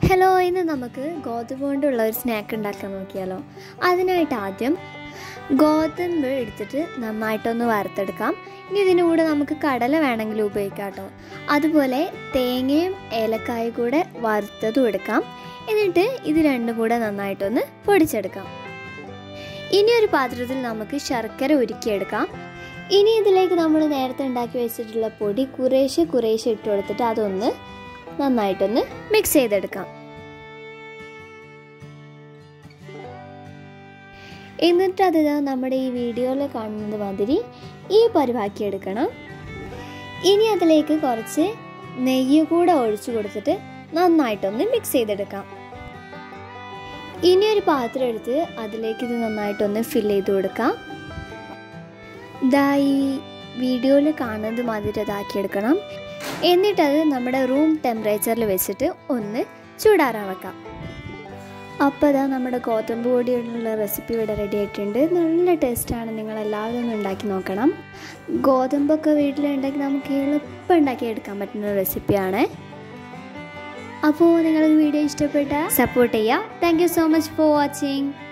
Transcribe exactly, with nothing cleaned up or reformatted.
Hello, ഇന്ന് നമുക്ക് ഗോതമ്പ് കൊണ്ടുള്ള ഒരു സ്നാക്ക് ഉണ്ടാക്കാൻ നോക്കിയാലോ. അതിനായിട്ട് ആദ്യം ഗോതമ്പ് എടുത്തിട്ട് നന്നായിട്ടൊന്ന് വറുത്തെടുക്കാം. ഇനി ഇതിൻ്റെ കൂടെ നമുക്ക് കടല വേണമെങ്കിൽ ഉപയോഗിക്കാം കേട്ടോ. അതുപോലെ തേങ്ങയും ഏലക്കായും കൂടെ വറുത്തതും എടുക്കാം. എന്നിട്ട് ഇത് രണ്ടും കൂടെ നന്നായിട്ടൊന്ന് പൊടിച്ചെടുക്കാം. ഇനി ഒരു പാത്രത്തിൽ നമുക്ക് ശർക്കര ഉരുക്കിയെടുക്കാം. ഇനി ഇതിലേക്ക് നമ്മൾ നേരത്തെ ഉണ്ടാക്കി വെച്ചിട്ടുള്ള പൊടി കുറേശ്ശെ കുറേശ്ശെ ഇട്ട് കൊടുത്തിട്ട് അതൊന്ന് നന്നായിട്ടൊന്ന് മിക്സ് ചെയ്തെടുക്കാം. എന്നിട്ട് അത് നമ്മുടെ ഈ വീഡിയോയിൽ കാണുന്നത് മാതിരി ഈ പരിവാക്കിയെടുക്കണം. ഇനി അതിലേക്ക് കുറച്ച് നെയ്യ് കൂടെ ഒഴിച്ചു കൊടുത്തിട്ട് നന്നായിട്ടൊന്ന് മിക്സ് ചെയ്തെടുക്കാം. ഇനി ഒരു പാത്രം എടുത്ത് അതിലേക്ക് ഇത് നന്നായിട്ടൊന്ന് ഫില്ല് ചെയ്ത് കൊടുക്കാം. ഇതാ ഈ വീഡിയോയിൽ കാണുന്നത് മാതിരി അതാക്കിയെടുക്കണം. എന്നിട്ടത് നമ്മുടെ റൂം ടെമ്പറേച്ചറിൽ വെച്ചിട്ട് ഒന്ന് ചൂടാറാൻ വെക്കാം. അപ്പോൾ അതാ നമ്മുടെ ഗോതമ്പ് പൊടിയുള്ള റെസിപ്പി ഇവിടെ റെഡി ആയിട്ടുണ്ട്. നല്ല ടേസ്റ്റാണ്. നിങ്ങളെല്ലാവരും ഒന്ന് ഉണ്ടാക്കി നോക്കണം. ഗോതമ്പൊക്കെ വീട്ടിലുണ്ടെങ്കിൽ നമുക്ക് എളുപ്പം ഉണ്ടാക്കിയെടുക്കാൻ പറ്റുന്ന റെസിപ്പിയാണ്. അപ്പോൾ നിങ്ങൾക്ക് വീഡിയോ ഇഷ്ടപ്പെട്ടാൽ സപ്പോർട്ട് ചെയ്യുക. Thank you so much for watching.